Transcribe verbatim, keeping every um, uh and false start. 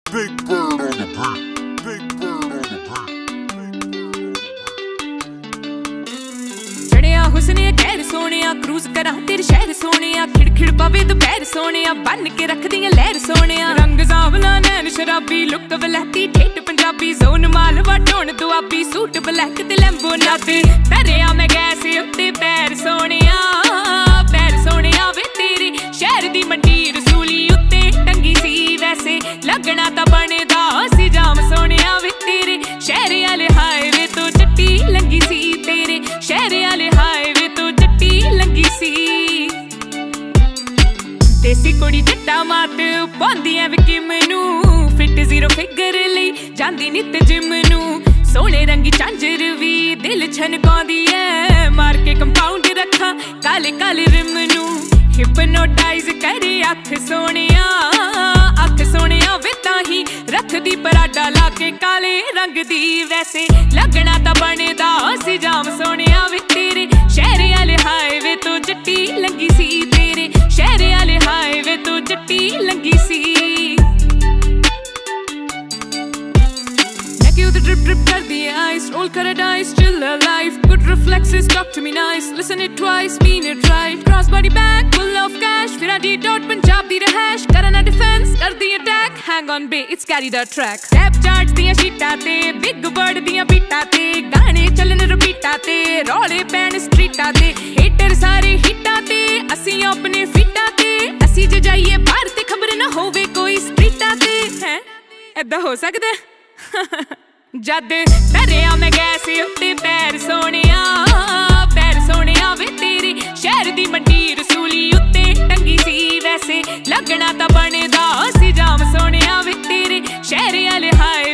Big bird on the beat. Big bird on the beat. चढ़िया हुस्ने गैर Sonia cruise करा तेरे शहर सोनिया खिड़ खिड़ पवे दोपहर सोनिया बन के रख दियां लहर सोनिया रंग सांवला नैन शराबी लुक वलहती ठेठ पंजाबी जोन मालवा ढोण दुआबी सूट ब्लैक ते लैम्बो नाते तरिया मैं गैस उत्ते पैर सोनिया पैर सोनिया वे तेरी शहर दी मंडी रसूली उत्ते टंगी सी वैसे लगना तां बनदा सी जाम सोनिया वे तेरे शहर आले हाईवे तो जट्टी लंगी सी तेरे शहर आले हाईवे तो जट्टी लंगी सी देसी कुड़ी जट्टा मात पाउंदी ऐ विकी मैनू फिट जीरो फिगर लई जांदी नित जिम नू सोहणे रंगी झांजर भी दिल छनकाउंदी ऐ मार के कंपाउंड रखा काले काले रिम नू हिपनोटाइज करे अख सोनिया अख सोनिया वे ताही रखदी पराडा ला के काले रंग दी वैसे लगना तां बनदा सी जाम सोनिया वे तेरे शहर आले हाईवे तो जट्टी लंगी सी तेरे शहर आले हाईवे तो जट्टी लंगी सी the drip drip कर दिए eyes roll कर dice still alive good reflexes talk to me nice listen it twice mean it right cross body back full of cash फिर आदि dot पंजाब दी रहाश करना defense कर दी attack hang on bे it's carry the track step charts दियां शीटां ते big bird दियां बीटां ते गाने चलन रिपीटां ते रौले पैन स्ट्रीटां ते hater सारे हिटां ते असी अपने फिटां ते असी जे जाइए बाहर ते खबर ना होवे कोई स्ट्रीटां ते हैं ऐदा हो सकदा जद तरिया मैं गैस उत्ते पैर सोनिया पैर सोनिया वे तेरी शहर दी मंडी रसूली उत्ते टंगी सी वैसे लगना तां बनदा सी जाम सोनिया वे तेरे शहर आले हाय